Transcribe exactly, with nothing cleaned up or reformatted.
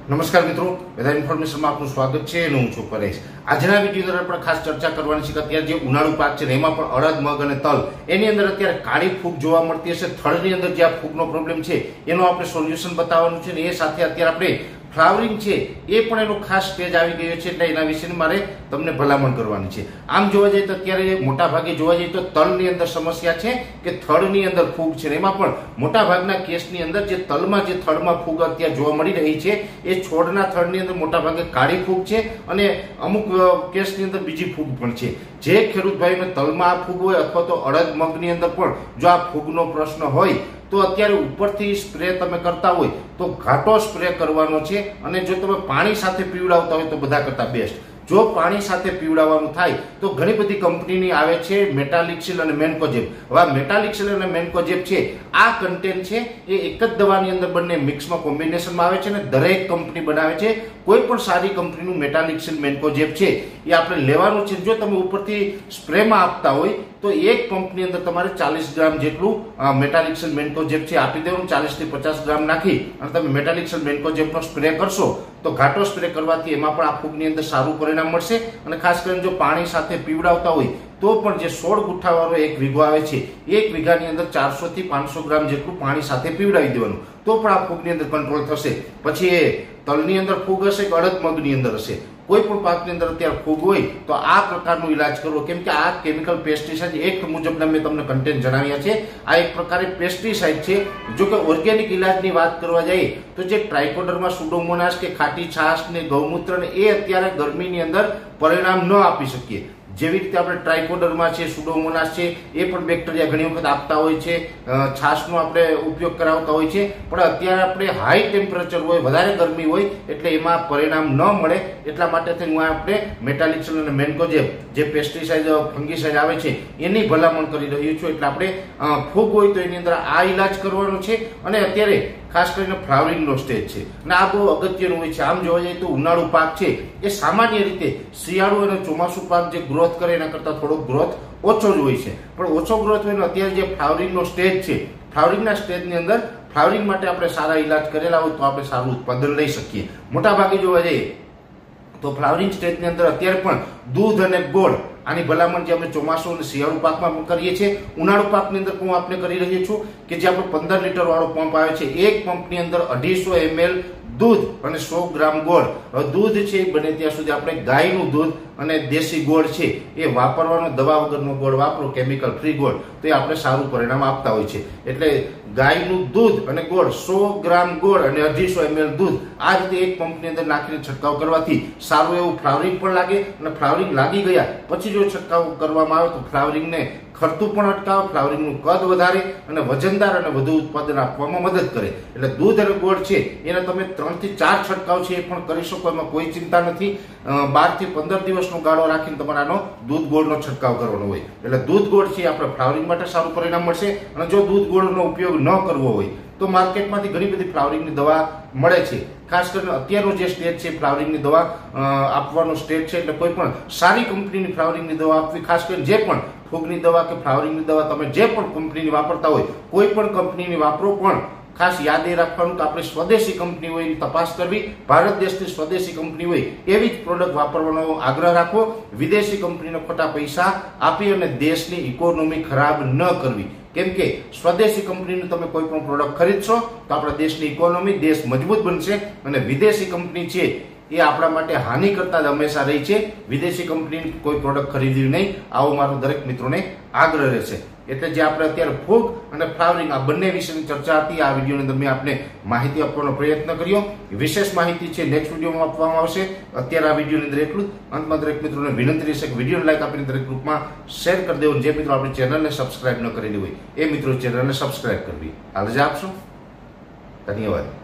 નમસ્કાર મિત્રો, વેધર ઇન્ફોર્મેશનમાં આપનું સ્વાગત છે અને હું છું પરેશ। આજના વિડીયો અંદર આપણે ખાસ ચર્ચા કરવાની છે કે અત્યારે જે ઉનાળુ પાક છે એમાં પણ અડદ, મગ અને તલ એની અંદર અત્યારે કાળી ફૂગ જોવા મળતી હશે। થડની અંદર જે આ ફૂગનો પ્રોબ્લેમ છે એનો આપણે સોલ્યુશન બતાવવાનું છે ને એ સાથે અત્યારે આપણે ફ્લાવરિંગ છે એ પણ એનો ખાસ સ્ટેજ આવી ગયો છે એટલે એના વિશે મારે તમને ભલામણ કરવાની છે। આમ જોવા જઈએ તો અત્યારે મોટા ભાગે જોવા જઈએ તો તલની અંદર સમસ્યા છે કે થડની અંદર ફૂગ છે, એમાં પણ મોટા ભાગના કેસની અંદર જે તલમાં જે થડમાં ફૂગ અત્યારે જોવા મળી રહી છે એ છોડના થડની અંદર મોટા ભાગે કાળી ફૂગ છે અને અમુક કેસની અંદર બીજી ફૂગ પણ છે। જે ખેડૂત ભાઈઓને તલમાં આ ફૂગ હોય અથવા તો અડદ મગની અંદર પણ જો આ ફૂગનો પ્રશ્ન હોય તો અત્યારે ઉપરથી સ્પ્રે તમે કરતા હોય તો ઘાટો સ્પ્રે કરવાનો છે અને જો તમે પાણી સાથે પીવડાવતા હોય તો બધા કરતા બેસ્ટ। જો પાણી સાથે પીવડાવવાનું થાય તો ઘણી બધી કંપનીની આવે છે મેટાલિક્સિલ અને મેન્કોજેબ। હવે મેટાલિક્સિલ અને મેન્કોજેબ છે આ કન્ટેન્ટ છે એ એક જ દવાની અંદર બંને મિક્સમાં કોમ્બિનેશનમાં આવે છે અને દરેક કંપની બનાવે છે। કોઈ પણ સારી કંપનીનું મેટાલિક્સિલ મેન્કોજેબ છે એ આપણે લેવાનું છે। જો તમે ઉપરથી સ્પ્રેમાં આપતા હોય તો એક પંપની અંદર તમારે ચાલીસ ગ્રામ જેટલું મેટાલિક્સિલ મેન્કોજેબ છે આપી દેવાનું, ચાલીસ થી પચાસ ગ્રામ નાખી અને તમે મેટાલિક્સિલ મેન્કોજેબનો સ્પ્રે કરશો તો ઘાટો સ્પ્રે કરવાથી એમાં પણ આ ફૂગની અંદર સારું પરિણામ મળશે। અને ખાસ કરીને જો પાણી સાથે પીવડાવતા હોય તો પણ જે સોળ ગુઠ્ઠા વાળો એક વીઘો આવે છે એક વીઘાની અંદર ચારસો થી પાંચસો ગ્રામ જેટલું પાણી સાથે પીવડાવી દેવાનું તો પણ આ ફૂગની અંદર કંટ્રોલ થશે। પછી એ તલની અંદર ફૂગ હશે કે અડદ મગની અંદર હશે, કોઈ પણ પાકની અંદર અત્યારે ફૂગ હોય તો આ પ્રકારનો ઈલાજ કરવો, કેમ કે આ કેમિકલ પેસ્ટિસાઇડ એક મુજબના મેં તમને કન્ટેન્ટ જણાવ્યા છે। આ એક પ્રકારે પેસ્ટિસાઇડ છે। જો કે ઓર્ગેનિક ઈલાજની વાત કરવા જઈએ તો જે ટ્રાઇકોડર્મા સુડોમોનાસ કે ખાટી છાશ ને ગૌમૂત્ર ને એ અત્યારે ગરમીની અંદર પરિણામ ન આપી શકીએ। જેવી રીતે આપણે ટ્રાઇકોડર્મા છે, સુડોમોનાસ છે એ પણ બેક્ટેરિયા ઘણી વખત આપતા હોય છે, છાશનો આપણે ઉપયોગ કરાવતા હોય છે, પણ અત્યારે આપણે હાઈ ટેમ્પરેચર હોય, વધારે ગરમી હોય એટલે એમાં પરિણામ ન મળે એટલા માટે થઈને આપણે મેટાલિક્સિલ અને મેન્કોજેબ જે પેસ્ટિસાઇડ ફંગીસાઇડ આવે છે એની ભલામણ કરી રહ્યું છું। એટલે આપણે ફૂગ હોય તો એની અંદર આ ઈલાજ કરવાનો છે અને અત્યારે ખાસ કરીને ફ્લાવરિંગનો સ્ટેજ છે અને આ બહુ અગત્યનું હોય છે। આમ જોવા જઈએ તો ઉનાળુ પાક છે એ સામાન્ય રીતે શિયાળુ અને ચોમાસુ પાક જે ગ્રોથ કરે એના કરતાં થોડો ગ્રોથ ઓછો જ હોય છે, પણ ઓછો ગ્રોથ હોય અત્યારે જે ફ્લાવરિંગનો સ્ટેજ છે, ફ્લાવરિંગના સ્ટેજની અંદર ફ્લાવરિંગ માટે આપણે સારા ઈલાજ કરેલા હોય તો આપણે સારું ઉત્પાદન લઈ શકીએ। મોટા ભાગે જોવા જઈએ તો ફ્લાવરિંગ સ્ટેજની અંદર અત્યારે પણ દૂધ અને ગોળ આની ભલામણ જે આપણે ચોમાસુ અને શિયાળુ પાકમાં પણ કરીએ છીએ, ઉનાળુ પાકની અંદર હું આપણે કરી રહ્યો છું કે જે આપણો પંદર લીટર વાળો પંપ આવે છે, એક પંપની અંદર અઢીસો એમએલ દૂધ અને સો ગ્રામ ગોળ। દૂધ છે એ બને ત્યાં સુધી આપણે ગાયનું દૂધ અને દેશી ગોળ છે એ વાપરવાનો, દવા વગરનો ગોળ વાપરો, કેમિકલ ફ્રી ગોળ, તો એ આપણે સારું પરિણામ આપતા હોય છે। એટલે ગાયનું દૂધ અને ગોળ, સો ગ્રામ ગોળ અને અઢીસો એમએલ દૂધ આ રીતે એક પંપની અંદર નાખીને છંટકાવ કરવાથી સારું એવું ફ્લાવરિંગ પણ લાગે અને ફ્લાવરિંગ લાગી ગયા પછી જો છંટકાવ કરવામાં આવે તો ફ્લાવરિંગને ખરતું પણ અટકાવે, ફ્લાવરિંગનું કદ વધારે અને વજનદાર અને વધુ ઉત્પાદન આપવામાં મદદ કરે। એટલે દૂધ અને ગોળ છે એને તમે ત્રણ થી ચાર છંટકાવ છે એ પણ કરી શકો, એમાં કોઈ ચિંતા નથી। બાર થી પંદર દિવસનો ગાળો રાખીને તમારે આનો દૂધ ગોળનો છંટકાવ કરવાનો હોય એટલે દૂધ ગોળ છે આપણે ફ્લાવરિંગ માટે સારું પરિણામ મળશે। અને જો દૂધ ગોળનો ઉપયોગ ન કરવો હોય તો માર્કેટમાંથી ઘણી બધી ફ્લાવરિંગની દવા મળે છે, ખાસ કરીને અત્યારનો જે સ્ટેજ છે ફ્લાવરિંગની દવા આપવાનો સ્ટેજ છે એટલે કોઈ પણ સારી કંપનીની ફ્લાવરિંગની દવા આપવી। ખાસ કરીને જે પણ ફૂગની દવા કે ફ્લાવરિંગની દવા તમે જે પણ કંપનીની વાપરતા હોય કોઈ પણ કંપનીની વાપરો, પણ ખાસ યાદ એ રાખવાનું કે આપણે સ્વદેશી કંપની હોય એની તપાસ કરવી, ભારત દેશની સ્વદેશી કંપની હોય એવી જ પ્રોડક્ટ વાપરવાનો આગ્રહ રાખવો, વિદેશી કંપનીને ખોટા પૈસા આપી અને દેશની ઇકોનોમી ખરાબ ન કરવી। કેમ કે સ્વદેશી કંપનીનું તમે કોઈ પણ પ્રોડક્ટ ખરીદશો તો આપણા દેશની ઇકોનોમી, દેશ મજબૂત બનશે અને વિદેશી કંપની છે એ આપણા માટે હાનિ કરતા જ હંમેશા રહી છે। વિદેશી કંપનીની કોઈ પ્રોડક્ટ ખરીદવી નહીં, આવો મારો દરેક મિત્રોને આગ્રહ રહેશે। એટલે જે આપણે અત્યારે ફૂગ અને ફ્લાવરિંગ આ બંને વિશેની ચર્ચા હતી, આ વિડીયોની અંદર મેં આપને માહિતી આપવાનો પ્રયત્ન કર્યો। વિશેષ માહિતી છે નેક્સ્ટ વિડીયોમાં આપવામાં આવશે। અત્યારે આ વિડીયોની અંદર એટલું જ। અંતમાં દરેક મિત્રોને વિનંતી રહેશે કે વિડીયોને લાઈક આપીને દરેક ગ્રુપમાં શેર કરી દેવું। જે મિત્રો આપણી ચેનલને સબસ્ક્રાઇબ ન કરેલી હોય એ મિત્રો ચેનલને સબસ્ક્રાઇબ કરવી। હાલ જ આપશો। ધન્યવાદ।